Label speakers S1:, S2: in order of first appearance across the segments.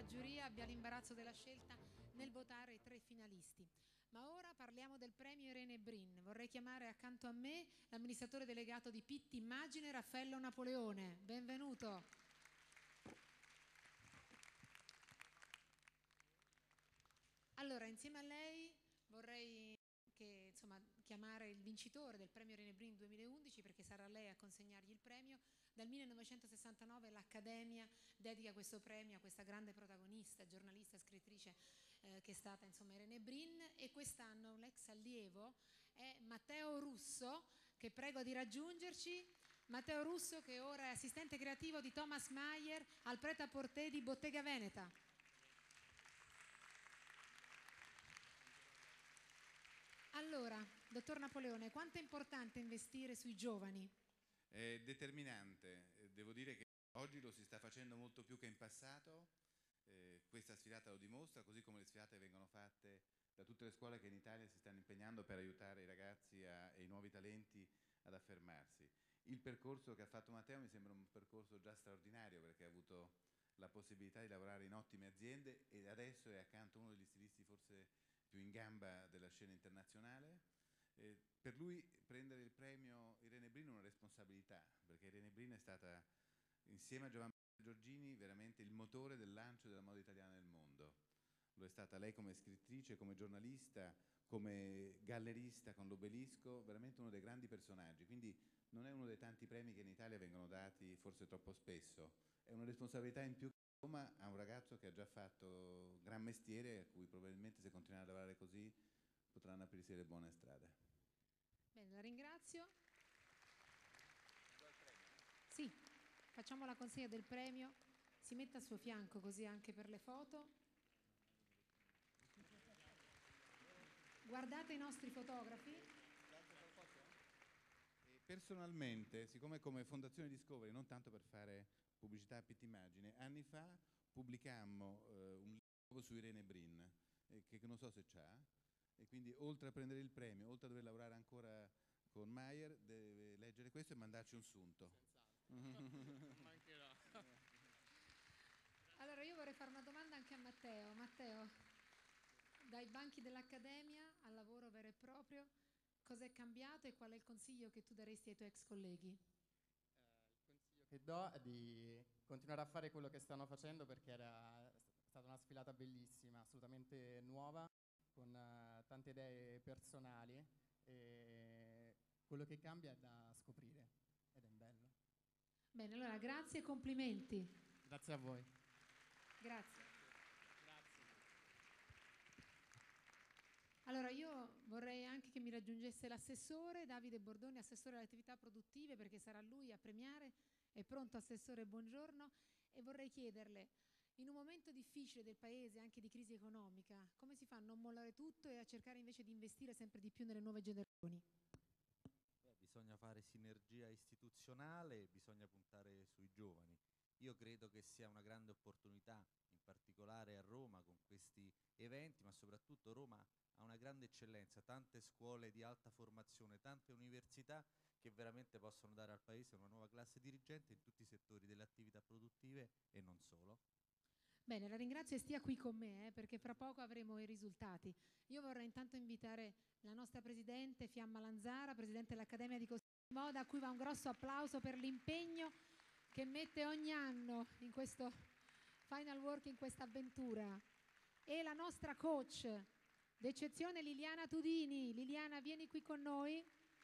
S1: giuria abbia l'imbarazzo della scelta nel votare i 3 finalisti. Ma ora parliamo del premio Irene Brin. Vorrei chiamare accanto a me l'amministratore delegato di Pitti Immagine, Raffaello Napoleone. Benvenuto. Allora, insieme a lei vorrei chiamare il vincitore del premio Irene Brin 2011, perché sarà lei a consegnargli il premio. Dal 1969 l'Accademia dedica questo premio a questa grande protagonista, giornalista, scrittrice che è stata Irene Brin, e quest'anno l'ex allievo è Matteo Russo, che prego di raggiungerci. Matteo Russo, che ora è assistente creativo di Thomas Mayer al Pret-à-Porter di Bottega Veneta. Allora, dottor Napoleone, quanto è importante investire sui giovani?
S2: È determinante. Devo dire che oggi lo si sta facendo molto più che in passato. Questa sfilata lo dimostra, così come le sfilate vengono fatte da tutte le scuole che in Italia si stanno impegnando per aiutare i ragazzi e i nuovi talenti ad affermarsi. Il percorso che ha fatto Matteo mi sembra un percorso già straordinario, perché ha avuto la possibilità di lavorare in ottime aziende e adesso è accanto a uno degli stilisti forse più in gamba della scena internazionale. Per lui prendere il premio Irene Brin è una responsabilità, perché Irene Brin è stata, insieme a Giovanni Giorgini, veramente il motore del lancio della moda italiana nel mondo. Lo è stata lei come scrittrice, come giornalista, come gallerista con l'Obelisco, veramente uno dei grandi personaggi. Quindi non è uno dei tanti premi che in Italia vengono dati forse troppo spesso. È una responsabilità in più che Roma ha un ragazzo che ha già fatto gran mestiere, a cui probabilmente se continuerà a lavorare così potranno aprirsi le buone strade.
S1: Bene, la ringrazio. Sì, facciamo la consegna del premio. Si metta al suo fianco così anche per le foto. Guardate i nostri fotografi.
S2: Personalmente, siccome come Fondazione Discovery, non tanto per fare pubblicità a Pitti Immagine, anni fa pubblicammo un libro su Irene Brin, che non so se c'ha, e quindi oltre a prendere il premio, oltre a dover lavorare ancora con Mayer, deve leggere questo e mandarci un sunto.
S3: Non mancherà.
S1: Allora io vorrei fare una domanda anche a Matteo. Matteo, dai banchi dell'Accademia al lavoro vero e proprio, cosa è cambiato e qual è il consiglio che tu daresti ai tuoi ex colleghi?
S3: Il consiglio che do è di continuare a fare quello che stanno facendo, perché è stata una sfilata bellissima, assolutamente nuova, con tante idee personali, e quello che cambia è da scoprire ed è bello.
S1: Bene, allora grazie e complimenti.
S3: Grazie a voi.
S1: Grazie.
S3: Grazie.
S1: Allora io vorrei anche che mi raggiungesse l'assessore Davide Bordoni, assessore alle attività produttive, perché sarà lui a premiare. È pronto, assessore? Buongiorno. E vorrei chiederle, in un momento difficile del paese, anche di crisi economica, come si fa a non mollare tutto e a cercare invece di investire sempre di più nelle nuove generazioni?
S4: Bisogna fare sinergia istituzionale, bisogna puntare sui giovani. Io credo che sia una grande opportunità, in particolare a Roma, con questi eventi, ma soprattutto Roma ha una grande eccellenza, tante scuole di alta formazione, tante università che veramente possono dare al Paese una nuova classe dirigente in tutti i settori delle attività produttive e non solo.
S1: Bene, la ringrazio e stia qui con me, perché fra poco avremo i risultati. Io vorrei intanto invitare la nostra presidente Fiamma Lanzara, presidente dell'Accademia di Costume e Moda, a cui va un grosso applauso per l'impegno che mette ogni anno in questo final work, in questa avventura. E la nostra coach d'eccezione Liliana Tudini. Liliana, vieni qui con noi.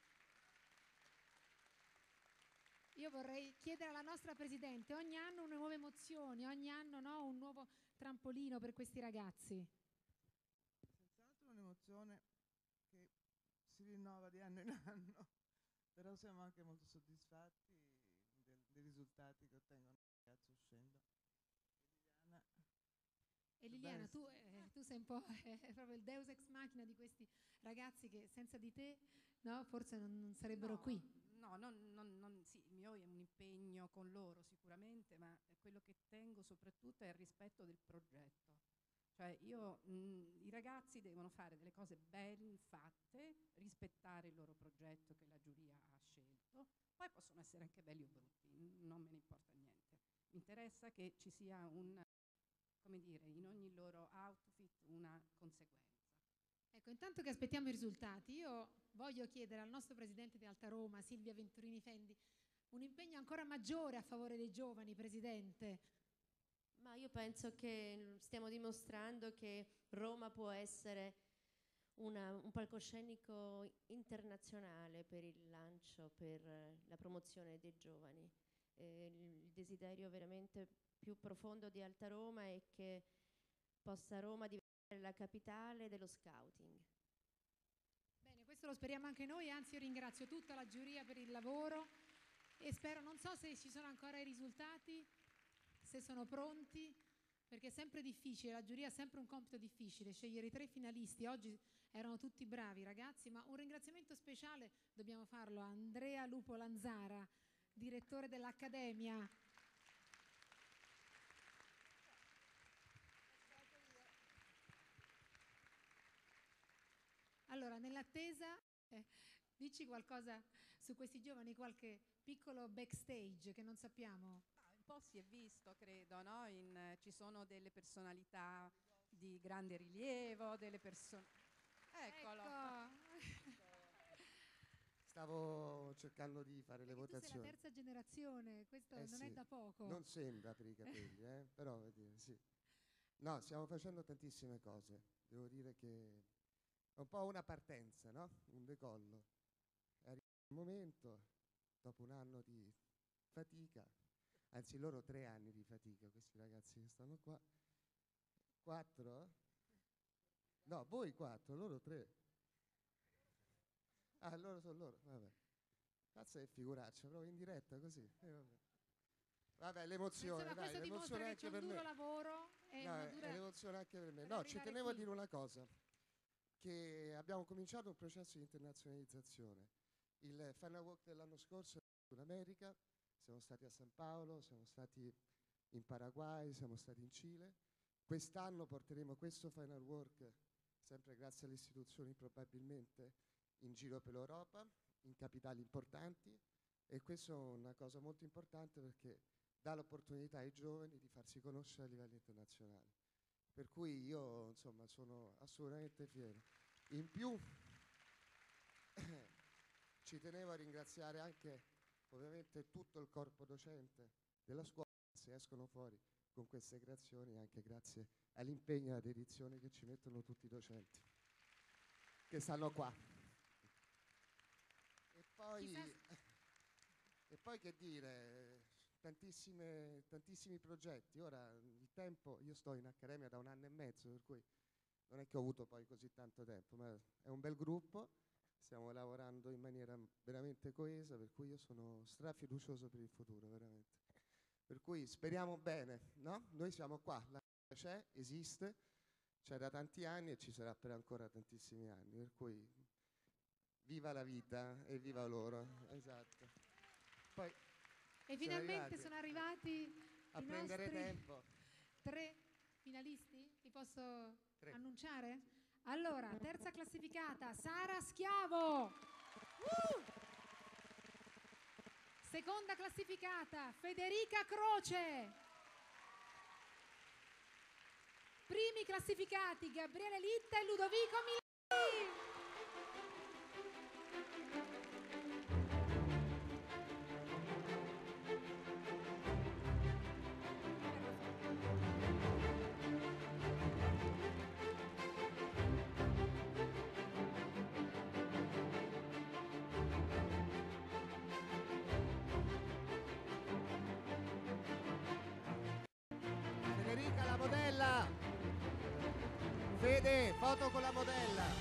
S1: Io vorrei chiedere alla nostra Presidente, ogni anno una nuova emozione, ogni anno un nuovo trampolino per questi ragazzi.
S5: Senz'altro un'emozione che si rinnova di anno in anno, però siamo anche molto soddisfatti dei risultati che ottengono i ragazzi uscendo.
S1: E Liliana, tu sei un po' proprio il deus ex machina di questi ragazzi che senza di te forse non sarebbero qui.
S6: No, sì, il mio è un impegno con loro sicuramente, ma quello che tengo soprattutto è il rispetto del progetto. Cioè i ragazzi devono fare delle cose ben fatte, rispettare il loro progetto che la giuria ha scelto, poi possono essere anche belli o brutti, non me ne importa niente. Mi interessa che ci sia un come dire, in ogni loro outfit una conseguenza.
S1: Ecco, intanto che aspettiamo i risultati, io voglio chiedere al nostro presidente di Alta Roma, Silvia Venturini Fendi, un impegno ancora maggiore a favore dei giovani, Presidente.
S7: Ma io penso che stiamo dimostrando che Roma può essere un palcoscenico internazionale per il lancio, per la promozione dei giovani. Il desiderio veramente più profondo di Alta Roma è che possa Roma diventare la capitale dello scouting.
S1: Bene, questo lo speriamo anche noi, anzi io ringrazio tutta la giuria per il lavoro e spero, non so se ci sono ancora i risultati, se sono pronti, perché è sempre difficile, la giuria ha sempre un compito difficile, scegliere i 3 finalisti. Oggi erano tutti bravi ragazzi, ma un ringraziamento speciale dobbiamo farlo a Andrea Lupo Lanzara, direttore dell'Accademia. Allora, nell'attesa, dici qualcosa su questi giovani, qualche piccolo backstage che non sappiamo?
S6: Un po' si è visto, credo, no? Ci sono delle personalità di grande rilievo, delle persone... Eccolo!
S1: Ecco.
S8: Stavo cercando di fare le
S1: Perché tu sei
S8: votazioni.
S1: la terza generazione, questo non
S8: Sì,
S1: è da poco.
S8: non sembra per i capelli, però sì. No, stiamo facendo tantissime cose. Devo dire che è un po' una partenza, no? Un decollo. È arrivato il momento, dopo un anno di fatica, anzi loro 3 anni di fatica, questi ragazzi che stanno qua. 4? No, voi 4, loro 3. Ah, loro sono loro, vabbè. Cazzo è figuraccia, proprio in diretta così. Vabbè, l'emozione,
S1: Insomma,
S8: dai,
S1: questo
S8: l'emozione
S1: dimostra che c'è
S8: anche
S1: un
S8: per
S1: duro
S8: me.
S1: lavoro e
S8: No,
S1: una dura...
S8: è l'emozione anche per me.
S1: per
S8: No, ci
S1: arrivare
S8: tenevo a
S1: qui.
S8: dire una cosa, che abbiamo cominciato un processo di internazionalizzazione. Il Final Walk dell'anno scorso è in America, siamo stati a San Paolo, siamo stati in Paraguay, siamo stati in Cile. Quest'anno porteremo questo Final Walk, sempre grazie alle istituzioni probabilmente, in giro per l'Europa, in capitali importanti, e questo è una cosa molto importante perché dà l'opportunità ai giovani di farsi conoscere a livello internazionale. Per cui io, insomma, sono assolutamente fiero. In più, ci tenevo a ringraziare anche, ovviamente, tutto il corpo docente della scuola, se escono fuori con queste creazioni, anche grazie all'impegno e alla dedizione che ci mettono tutti i docenti che stanno qua. E poi che dire, tantissimi progetti. Ora il tempo, io sto in accademia da 1 anno e mezzo, per cui non è che ho avuto poi così tanto tempo, ma è un bel gruppo, stiamo lavorando in maniera veramente coesa, per cui io sono strafiducioso per il futuro, veramente. Per cui speriamo bene, no? Noi siamo qua, la c'è, esiste, c'è da tanti anni e ci sarà per ancora tantissimi anni, per cui viva la vita e viva loro, esatto. Poi
S1: E finalmente sono arrivati
S8: a
S1: i
S8: prendere
S1: nostri
S8: tempo.
S1: 3 finalisti, li posso
S8: 3.
S1: annunciare? Allora, terza classificata, Sara Schiavo. Seconda classificata, Federica Croce. Primi classificati, Gabriele Litta e Ludovico Milani.
S8: Federica, la modella. Fede, foto con la modella.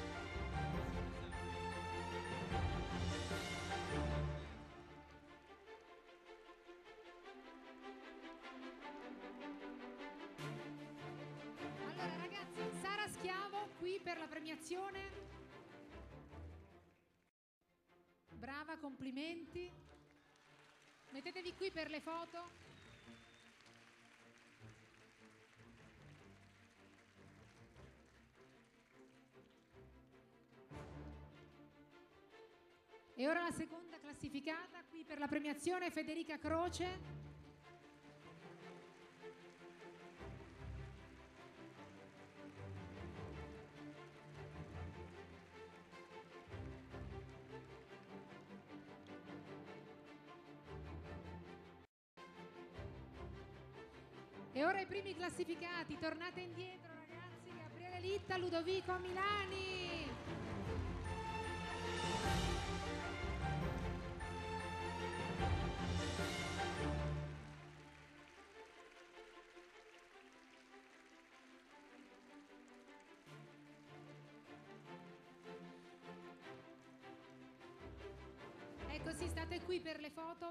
S1: Allora ragazzi, Sara Schiavo qui per la premiazione. Brava, complimenti. Mettetevi qui per le foto. E ora la seconda classificata qui per la premiazione, Federica Croce. E ora i primi classificati, tornate indietro ragazzi, Gabriele Litta, Ludovico Milani. E così state qui per le foto,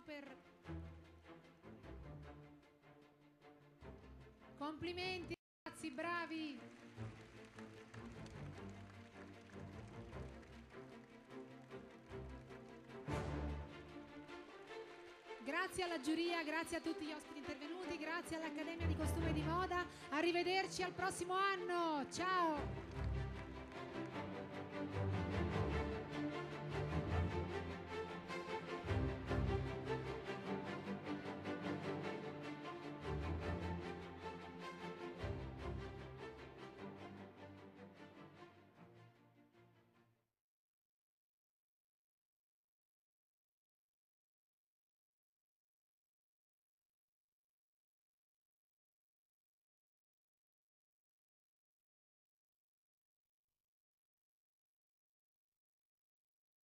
S1: Complimenti ragazzi, bravi! Grazie alla giuria, grazie a tutti gli ospiti intervenuti, grazie all'Accademia di Costume e di Moda. Arrivederci al prossimo anno. Ciao!